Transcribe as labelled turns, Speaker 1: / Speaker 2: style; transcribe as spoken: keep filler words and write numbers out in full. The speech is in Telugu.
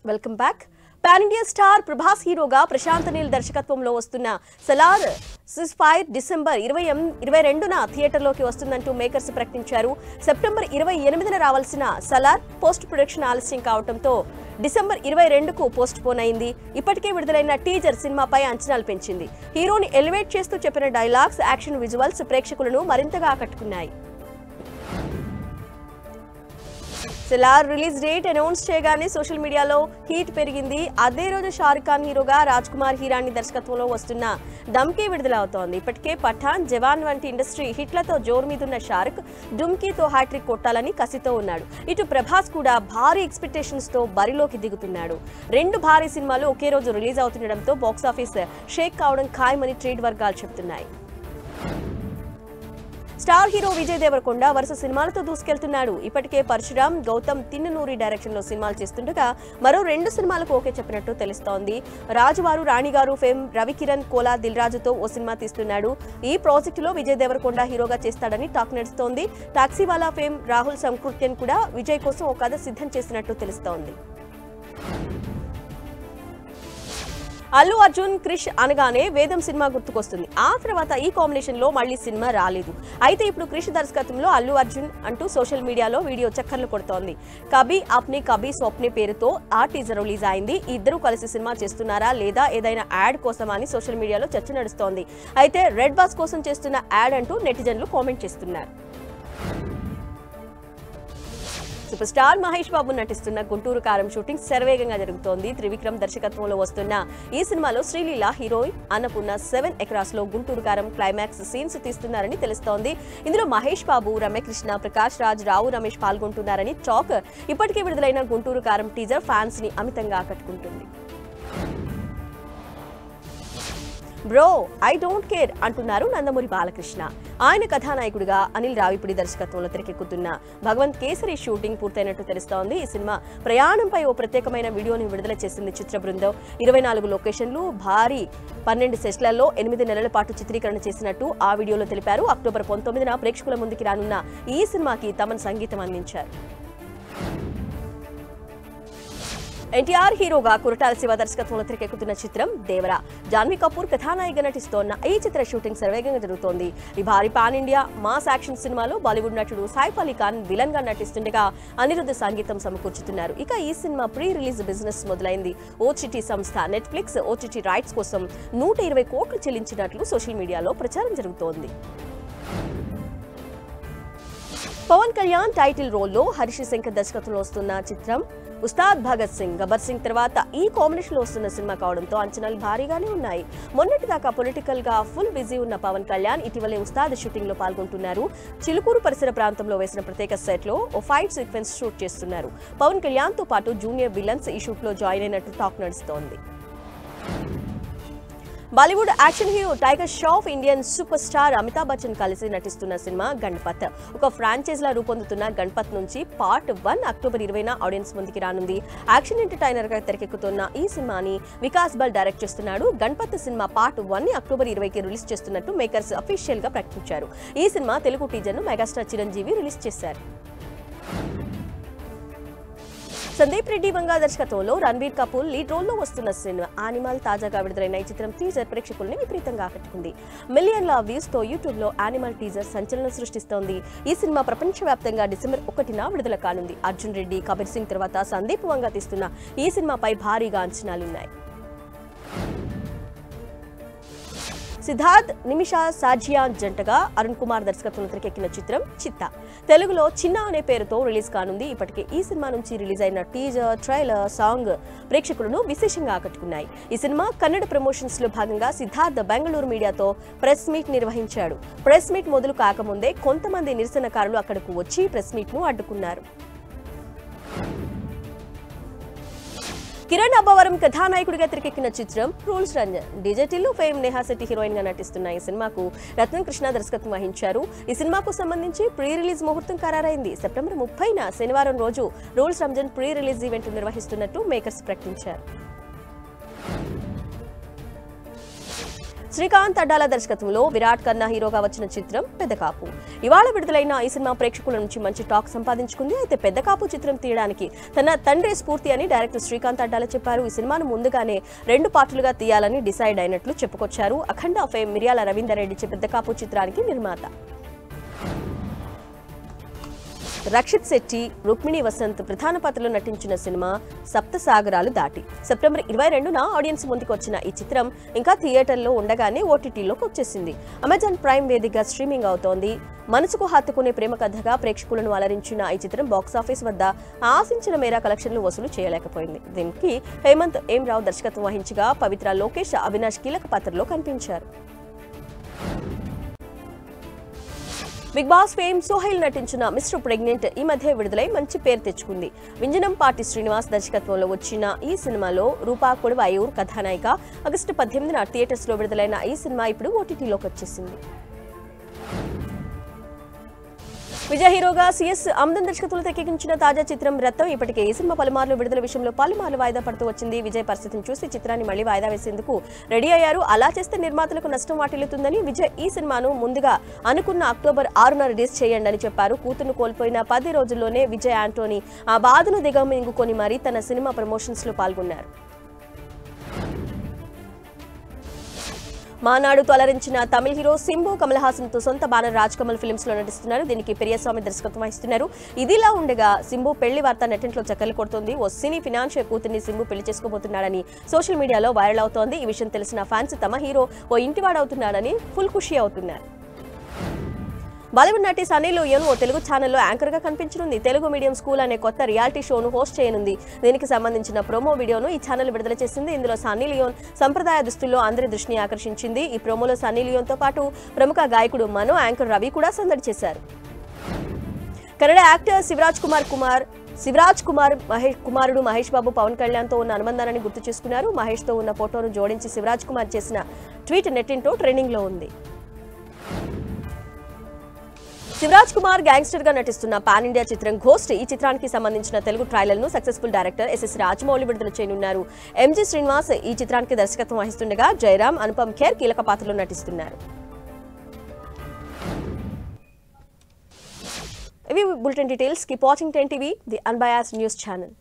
Speaker 1: Welcome back. Pan India star Prabhas హీరోగా ప్రశాంత్ నీల్ దర్శకత్వంలో వస్తున్న సలార్ సిస్ఫైర్ డిసెంబర్ ఇరవై ఇరవై రెండున థియేటర్లోకి వస్తుందంటూ మేకర్స్ ప్రకటించారు. సెప్టెంబర్ ఇరవై ఎనిమిదిన రావాల్సిన సలార్ పోస్ట్ ప్రొడక్షన్ ఆలస్యం కావడంతో డిసెంబర్ ఇరవై రెండుకు పోస్ట్ పోన్ అయింది. ఇప్పటికే విడుదలైన టీజర్ సినిమాపై అంచనాలు పెంచింది. హీరోని ఎలివేట్ చేస్తూ చెప్పిన డైలాగ్స్, యాక్షన్ విజువల్స్ ప్రేక్షకులను మరింతగా ఆకట్టుకున్నాయి. సలార్ రిలీజ్ డేట్ అనౌన్స్ చేయగానే సోషల్ మీడియాలో హీట్ పెరిగింది. అదే రోజు షారుఖ్ ఖాన్ హీరోగా రాజ్ కుమార్ హిరాని దర్శకత్వంలో వస్తున్న ధమ్కీ విడుదలవుతోంది. ఇప్పటికే పఠాన్, జవాన్ వంటి ఇండస్ట్రీ హిట్లతో జోరు మీదున్న షారుఖ్ డుమ్కీతో హ్యాట్రిక్ కొట్టాలని కసితో ఉన్నాడు. ఇటు ప్రభాస్ కూడా భారీ ఎక్స్పెక్టేషన్స్ తో బరిలోకి దిగుతున్నాడు. రెండు భారీ సినిమాలు ఒకే రోజు రిలీజ్ అవుతుండటంతో బాక్సాఫీస్ షేక్ కావడం ఖాయమని ట్రేడ్ వర్గాలు చెబుతున్నాయి. స్టార్ హీరో విజయ్ దేవరకొండ వరుస సినిమాలతో దూసుకెళ్తున్నాడు. ఇప్పటికే పరశురామ్, గౌతమ్ తిన్ననూరి డైరెక్షన్ లో సినిమాలు చేస్తుండగా మరో రెండు సినిమాలకు ఓకే చెప్పినట్టు తెలుస్తోంది. రాజువారు, రాణిగారు ఫేమ్ రవికిరణ్ కోలా దిల్ రాజుతో ఓ సినిమా తీస్తున్నాడు. ఈ ప్రాజెక్టులో విజయ్ దేవరకొండ హీరోగా చేస్తాడని టాక్ నడుస్తోంది. టాక్సీవాలా ఫేమ్ రాహుల్ సంకృత్యన్ కూడా విజయ్ కోసం ఓ కథ సిద్ధం చేసినట్టు తెలుస్తోంది. అల్లు అర్జున్, క్రిష్ అనగానే వేదం సినిమా గుర్తుకొస్తుంది. ఆ తర్వాత ఈ కాంబినేషన్ లో మళ్లీ సినిమా రాలేదు. అయితే ఇప్పుడు క్రిష్ దర్శకత్వంలో అల్లు అర్జున్ అంటూ సోషల్ మీడియాలో వీడియో చక్కర్లు కొడుతోంది. కబీ అప్నే కబీ స్వప్నే పేరుతో ఆ టీజర్ రిలీజ్ అయింది. ఇద్దరు కలిసి సినిమా చేస్తున్నారా లేదా ఏదైనా యాడ్ కోసమా అని సోషల్ మీడియాలో చర్చ నడుస్తోంది. అయితే రెడ్ బాస్ కోసం చేస్తున్న యాడ్ అంటూ నెటిజన్లు కామెంట్ చేస్తున్నారు. సూపర్ స్టార్ మహేష్ బాబు నటిస్తున్న గుంటూరు కారం షూటింగ్ శరవేగంగా జరుగుతోంది. త్రివిక్రమ్ దర్శకత్వంలో వస్తున్న ఈ సినిమాలో Sreeleela heroine Annapurna seven acres లో గుంటూరు కారం క్లైమాక్స్ సీన్స్ తీస్తున్నారని తెలుస్తోంది. ఇందులో మహేష్ బాబు, రమ్యకృష్ణ, ప్రకాష్ రాజ్, రావు రమేష్ పాల్గొంటున్నారని టాక్. ఇప్పటికే విడుదలైన గుంటూరు కారం టీజర్ ఫ్యాన్స్ ని అమితంగా ఆకట్టుకుంటుంది. బ్రో ఐ డోంట్ కేర్ అంటున్నారు నందమూరి బాలకృష్ణ. ఆయన కథానాయకుడిగా అనిల్ రావిపూడి దర్శకత్వంలో తెరకెక్కుతున్న భగవంత్ కేసరి షూటింగ్ పూర్తయినట్టు తెలుస్తోంది. ఈ సినిమా ప్రయాణంపై ఓ ప్రత్యేకమైన వీడియోని విడుదల చేసింది చిత్ర బృందం. ఇరవై నాలుగు లొకేషన్లు, భారీ పన్నెండు సెట్లలో ఎనిమిది నెలల పాటు చిత్రీకరణ చేసినట్టు ఆ వీడియోలో తెలిపారు. అక్టోబర్ పంతొమ్మిదిన ప్రేక్షకుల ముందుకి రానున్న ఈ సినిమాకి తమన్ సంగీతం అందించారు. ఎన్టీఆర్ హీరోగా కురటాల శివ దర్శకత్వంలో తెరకెక్కుతున్న చిత్రం దేవరా. జాన్వీ కపూర్ కథానాయిగా నటిస్తోన్న ఈ చిత్ర షూటింగ్ శరవేగంగా జరుగుతోంది. ఈ భారీ పాన్ ఇండియా మాస్ యాక్షన్ సినిమాలో బాలీవుడ్ నటుడు సైఫ్ అలీ ఖాన్ విలన్ గా నటిస్తుండగా అనిరుద్ధ్ సంగీతం సమకూర్చుతున్నారు. ఇక ఈ సినిమా ప్రీ రిలీజ్ బిజినెస్ మొదలైంది. ఓటీటీ సంస్థ నెట్ఫ్లిక్స్ ఓటీటీ రైట్స్ కోసం నూట ఇరవై కోట్లు చెల్లించినట్లు సోషల్ మీడియాలో ప్రచారం జరుగుతోంది. పవన్ కళ్యాణ్ టైటిల్ రోల్లో హరీష్ శంకర్ దర్శకత్వంలో వస్తున్న చిత్రం ఉస్తాద్ భగత్ సింగ్. గబ్బర్ సింగ్ తర్వాత ఈ కాంబినేషన్ లో వస్తున్న సినిమా కావడంతో అంచనాలు భారీగానే ఉన్నాయి. మొన్నటిదాకా పొలిటికల్ గా ఫుల్ బిజీ ఉన్న పవన్ కళ్యాణ్ ఇటీవలే ఉస్తాద్ షూటింగ్ లో పాల్గొంటున్నారు. చిలుకూరు పరిసర ప్రాంతంలో వేసిన ప్రత్యేక సెట్ లో ఓ ఫైట్ సీక్వెన్స్ షూట్ చేస్తున్నారు. పవన్ కళ్యాణ్ తో పాటు జూనియర్ విలన్స్ ఈ షూట్ లో జాయిన్ అయినట్టు టాక్ నడుస్తోంది. Bollywood action hero Tiger Shroff Indian super star Amitabh Bachchan కలిసి నటిస్తున్న సినిమా గణపత్. ఒక ఫ్రాంచైజ్ లా రూపొందుతున్న గణపత్ నుంచి పార్ట్ వన్ అక్టోబర్ ఇరవైన ఆడియన్స్ ముందుకి రానుంది. యాక్షన్ ఎంటర్టైనర్ గా తెరకెక్కుతున్న ఈ సినిమాని వికాస్ బల్ డైరెక్ట్ చేస్తున్నాడు. గణపత్ సినిమా పార్ట్ వన్ ని అక్టోబర్ ఇరవైకి రిలీజ్ చేస్తున్నట్టు మేకర్స్ అఫీషియల్ గా ప్రకటించారు. ఈ సినిమా తెలుగు టీజర్ ను మెగాస్టార్ చిరంజీవి రిలీజ్ చేశారు. సందీప్ రెడ్డి వంగా దర్శకత్వంలో రణబీర్ కపూర్ లీడ్ రోల్ లో వస్తున్న సినిమా యానిమల్. తాజాగా విడుదలైన ఈ చిత్రం టీజర్ ప్రేక్షకుల్ని విపరీతంగా ఆకట్టుకుంది. మిలియన్ల వ్యూస్ తో యూట్యూబ్ లో యానిమల్ టీజర్ సంచలనం సృష్టిస్తోంది. ఈ సినిమా ప్రపంచవ్యాప్తంగా డిసెంబర్ ఒకటిన విడుదల కానుంది. అర్జున్ రెడ్డి, కబీర్ సింగ్ తర్వాత సందీప్ వంగా తీస్తున్న ఈ సినిమాపై భారీగా అంచనాలున్నాయి. సిద్ధార్థ్, నిమిషా సాజియాన్ జంటగా అరుణ్ కుమార్ దర్శకత్వంలో తెరకెక్కిన చిత్రం చిత్తా. తెలుగులో చిన్న అనే పేరుతో రిలీజ్ కానుంది. ఇప్పటికే ఈ సినిమా నుంచి రిలీజ్ అయిన టీజర్, ట్రైలర్, సాంగ్ ప్రేక్షకులను విశేషంగా ఆకట్టుకున్నాయి. ఈ సినిమా కన్నడ ప్రమోషన్స్ లో భాగంగా సిద్ధార్థ్ బెంగళూరు మీడియాతో ప్రెస్ మీట్ నిర్వహించాడు. ప్రెస్ మీట్ మొదలు కాకముందే కొంతమంది నిరసనకారులు అక్కడకు వచ్చి ప్రెస్ మీట్ ను అడ్డుకున్నారు. కిరణ్ అబ్బవరం కథానాయకుడిగా తెరకెక్కిన చిత్రం రూల్స్ రంజన్. డిజెటిల్ ఫేమ్ నేహా శెట్టి హీరోయిన్ గా నటిస్తున్న ఈ సినిమాకు రత్నం కృష్ణ దర్శకత్వం వహించారు. ఈ సినిమాకు సంబంధించి ప్రీ రిలీజ్ ముహూర్తం ఖరారైంది. సెప్టెంబర్ ముప్పైన శనివారం రోజు rules Ranjan pre release event నిర్వహిస్తున్నట్టు మేకర్స్ ప్రకటించారు. శ్రీకాంత్ అడ్డాల దర్శకత్వంలో విరాట్ ఖన్నా హీరోగా వచ్చిన చిత్రం పెద్దకాపు. ఇవాళ విడుదలైన ఈ సినిమా ప్రేక్షకుల నుంచి మంచి టాక్ సంపాదించుకుంది. అయితే పెద్దకాపు చిత్రం తీయడానికి తన తండ్రి స్ఫూర్తి అని డైరెక్టర్ శ్రీకాంత్ అడ్డాల చెప్పారు. ఈ సినిమాను ముందుగానే రెండు పార్టులుగా తీయాలని డిసైడ్ అయినట్లు చెప్పుకొచ్చారు. అఖండ ఫేమ్ మిర్యాల రవీందర్ రెడ్డి పెద్దకాపు చిత్రానికి నిర్మాత. రక్షిత్ శెట్టి, రుక్మిణి వసంత్ ప్రధాన పాత్రలో నటించిన సినిమా సప్తసాగరాలు దాటి సెప్టెంబర్ ఇరవై రెండున ఆడియన్స్ ముందుకు వచ్చిన ఈ చిత్రం ఇంకా థియేటర్లో ఉండగానే ఓటీటీలోకి వచ్చేసింది. అమెజాన్ ప్రైమ్ వేదికగా స్ట్రీమింగ్ అవుతోంది. మనసుకు హత్తుకునే ప్రేమ కథగా ప్రేక్షకులను అలరించిన ఈ చిత్రం బాక్సాఫీస్ వద్ద ఆశించిన మేర కలెక్షన్లు వసూలు చేయలేకపోయింది. దీనికి హేమంత్ ఎం రావు దర్శకత్వం వహించగా పవిత్ర, లోకేష్, అవినాష్ కీలక పాత్రలో కనిపించారు. బిగ్ బాస్ ఫేమ్ సోహైల్ నటించిన మిస్టర్ ప్రెగ్నెంట్ ఈ మధ్య విడుదలై మంచి పేరు తెచ్చుకుంది. వింజనం పాటి శ్రీనివాస్ దర్శకత్వంలో వచ్చిన ఈ సినిమాలో రూపా కొడవాయూర్ కథానాయిక. ఆగస్టు పద్దెనిమిదిన థియేటర్స్ లో విడుదలైన ఈ సినిమా ఇప్పుడు ఓటీటీలోకి వచ్చేసింది. విజయ్ హీరోగా సిఎస్ అమ్దన్ దర్శకత్వంలో తెరకెక్కించిన తాజా చిత్రం రత్నం. ఇప్పటికే ఈ సినిమా పలుమార్లు విడుదల విషయంలో పలుమార్లు వాయిదా పడుతూ వచ్చింది. విజయ్ పరిస్థితిని చూసి చిత్రాన్ని మళ్లీ వాయిదా వేసేందుకు రెడీ అయ్యారు. అలా చేస్తే నిర్మాతలకు నష్టం వాటిల్లుతుందని విజయ్ ఈ సినిమాను ముందుగా అనుకున్న అక్టోబర్ ఆరున రిలీజ్ చేయండి అని చెప్పారు. కూతురును కోల్పోయిన పది రోజుల్లోనే విజయ్ ఆంటోనీ ఆ బాధను దిగమింగుకొని మరీ తన సినిమా ప్రమోషన్స్ లో పాల్గొన్నారు. మానాడుతో అలరించిన తమిళ హీరో సింబు కమల్ హాసన్ తో సొంత బ్యానర్ రాజ్ కమల్ ఫిల్మ్స్ లో నటిస్తున్నారు. దీనికి పెరియస్వామి దర్శకత్వం వహిస్తున్నారు. ఇదిలా ఉండగా సింబు పెళ్లి వార్త నెట్టింట్లో చక్కర్లు కొడుతోంది. ఓ సినీ ఫినాన్షియల్ కూతుర్ని సింబు పెళ్లి చేసుకోబోతున్నాడని సోషల్ మీడియాలో వైరల్ అవుతోంది. ఈ విషయం తెలిసిన ఫ్యాన్స్ తమ హీరో ఓ ఇంటివాడవుతున్నాడని ఫుల్ ఖుషి అవుతున్నారు. బాలీవుడ్ నటి సన్నీ లియోన్ ఓ తెలుగు ఛానల్లో యాంకర్ గా కనిపించనుంది. తెలుగు మీడియం స్కూల్ అనే కొత్త రియాలిటీ షోను హోస్ట్ చేయనుంది. దీనికి సంబంధించిన ప్రోమో వీడియోను ఈ ఛానల్ విడుదల చేసింది. ఇందులో సన్నీ లియోన్ సంప్రదాయ దుస్తుల్లో అందరి దృష్టిని ఆకర్షించింది. ఈ ప్రోమోలో సన్నీ లియోన్ తో పాటు ప్రముఖ గాయకుడు మనో, యాంకర్ రవి కూడా సందడి చేశారు. కన్నడ యాక్టర్ శివరాజ్ కుమార్ కుమార్ శివరాజ్ కుమార్ మహేష్ కుమారుడు మహేష్ బాబు పవన్ కళ్యాణ్ తో ఉన్న అనుబంధాన్ని గుర్తు చేసుకున్నారు. మహేష్ తో ఉన్న ఫోటోను జోడించి శివరాజ్ కుమార్ చేసిన ట్వీట్ నెట్టింటో ట్రెండింగ్ లో ఉంది. శివరాజ్ కుమార్ గ్యాంగ్స్టర్ గా నటిస్తున్న పాన్ ఇండియా చిత్రం ఘోస్ట్. ఈ చిత్రానికి సంబంధించిన తెలుగు ట్రైలర్ ను సక్సెస్ఫుల్ డైరెక్టర్ ఎస్ఎస్ రాజమౌళి విడుదల చేయనున్నారు. ఎంజీ శ్రీనివాస్ ఈ చిత్రానికి దర్శకత్వం వహిస్తుండగా జయరామ్, అనుపమ్ ఖేర్ కీలక పాత్రలో నటిస్తున్నారు. ఇవి bulletin details. Keep watching ten TV, the unbiased news channel.